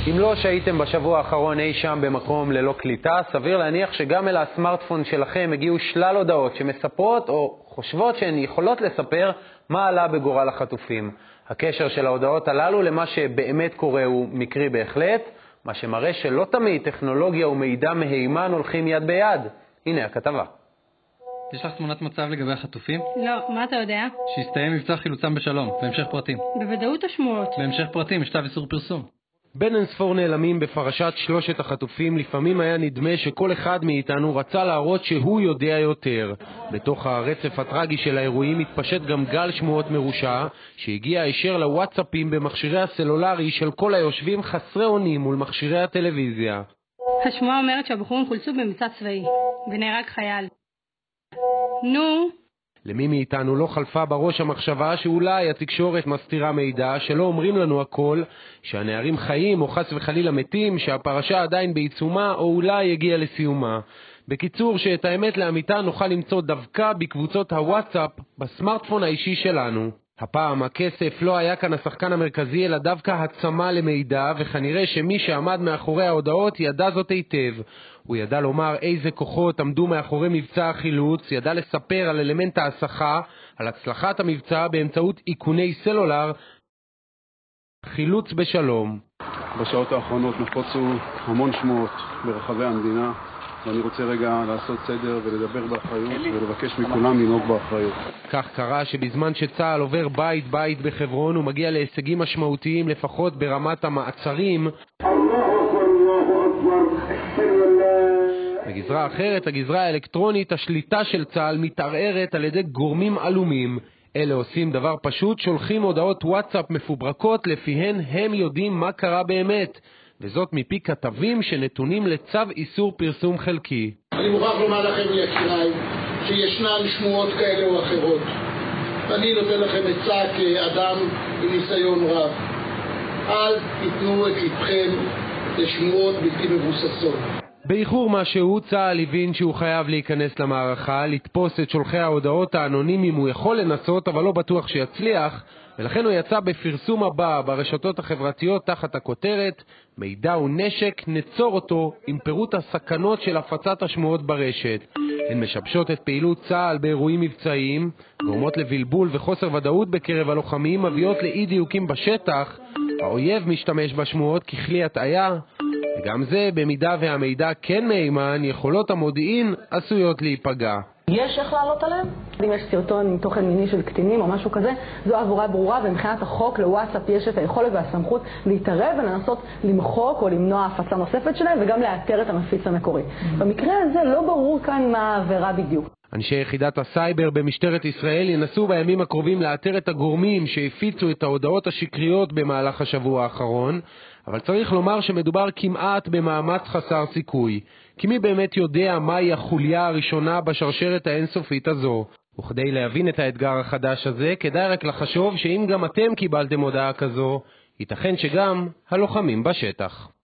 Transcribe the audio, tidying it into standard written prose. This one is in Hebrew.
אם לא שהייתם בשבוע האחרון אי שם במקום ללא קליטה, סביר להניח שגם אל הסמארטפון שלכם הגיעו שלל הודעות שמספרות או חושבות שהן יכולות לספר מה עלה בגורל החטופים. הקשר של ההודעות הללו למה שבאמת קורה הוא מקרי בהחלט, מה שמראה שלא תמיד טכנולוגיה ומידע מהימן הולכים יד ביד. הנה הכתבה. יש לך תמונת מצב לגבי החטופים? לא, מה אתה יודע? שהסתיים מבצע חילוצם בשלום, בהמשך פרטים. בוודאות השמועות. בהמשך פרטים, יש צו איסור פרסום. בין אינספור נעלמים בפרשת שלושת החטופים, לפעמים היה נדמה שכל אחד מאיתנו רצה להראות שהוא יודע יותר. בתוך הרצף הטרגי של האירועים התפשט גם גל שמועות מרושע, שהגיע הישר לוואטסאפים במכשירי הסלולרי של כל היושבים חסרי אונים מול מכשירי הטלוויזיה. השמועה אומרת שהבחורים חולצו במבצע צבאי, ונהרג חייל. נו? למי מאיתנו לא חלפה בראש המחשבה שאולי התקשורת מסתירה מידע, שלא אומרים לנו הכל, שהנערים חיים או חס וחלילה מתים, שהפרשה עדיין בעיצומה או אולי הגיעה לסיומה. בקיצור, שאת האמת לאמיתה נוכל למצוא דווקא בקבוצות הוואטסאפ בסמארטפון האישי שלנו. הפעם הכסף לא היה כאן השחקן המרכזי, אלא דווקא הצמה למידע, וכנראה שמי שעמד מאחורי ההודעות ידע זאת היטב. הוא ידע לומר איזה כוחות עמדו מאחורי מבצע החילוץ, ידע לספר על אלמנט ההסחה, על הצלחת המבצע באמצעות איכוני סלולר. חילוץ בשלום. בשעות האחרונות נפוצו המון שמועות ברחבי המדינה, ואני רוצה רגע לעשות סדר ולדבר באחריות ולבקש מכולם לנהוג באחריות. כך קרה שבזמן שצה"ל עובר בית בחברון הוא מגיע להישגים משמעותיים לפחות ברמת המעצרים, בגזרה אחרת, הגזרה האלקטרונית, השליטה של צה"ל מתערערת על ידי גורמים עלומים. אלה עושים דבר פשוט, שולחים הודעות וואטסאפ מפוברקות לפיהן הם יודעים מה קרה באמת, וזאת מפי כתבים שנתונים לצו איסור פרסום חלקי. אני מוכרח לומר לכם יקיריי שישנן שמועות כאלה או אחרות. אני נותן לכם עצה כאדם עם ניסיון רב. אל תיתנו את לבכם לשמועות בלתי מבוססות. באיחור משהו, צה"ל הבין שהוא חייב להיכנס למערכה, לתפוס את שולחי ההודעות האנונימיים. הוא יכול לנסות, אבל לא בטוח שיצליח, ולכן הוא יצא בפרסום הבא ברשתות החברתיות תחת הכותרת מידע ונשק, נצור אותו, עם פירוט הסכנות של הפצת השמועות ברשת. הן משבשות את פעילות צה"ל באירועים מבצעיים, גורמות לבלבול וחוסר ודאות בקרב הלוחמים, מביאות לאי דיוקים בשטח, האויב משתמש בשמועות ככלי הטעיה, וגם זה, במידה והמידע כן מהימן, יכולות המודיעין עשויות להיפגע. יש איך לעלות עליהם? אם יש סרטון עם תוכן מיני של קטינים או משהו כזה, זו עבורה ברורה, ומבחינת החוק לוואטסאפ יש את היכולת והסמכות להתערב ולנסות למחוק או למנוע הפצה נוספת שלהם, וגם לאתר את המפיץ המקורי. במקרה הזה לא ברור כאן מה העבירה בדיוק. אנשי יחידת הסייבר במשטרת ישראל ינסו בימים הקרובים לאתר את הגורמים שהפיצו את ההודעות השקריות במהלך השבוע האחרון, אבל צריך לומר שמדובר כמעט במאמץ חסר סיכוי, כי מי באמת יודע מהי החוליה הראשונה בשרשרת האינסופית הזו. וכדי להבין את האתגר החדש הזה, כדאי רק לחשוב שאם גם אתם קיבלתם הודעה כזו, ייתכן שגם הלוחמים בשטח.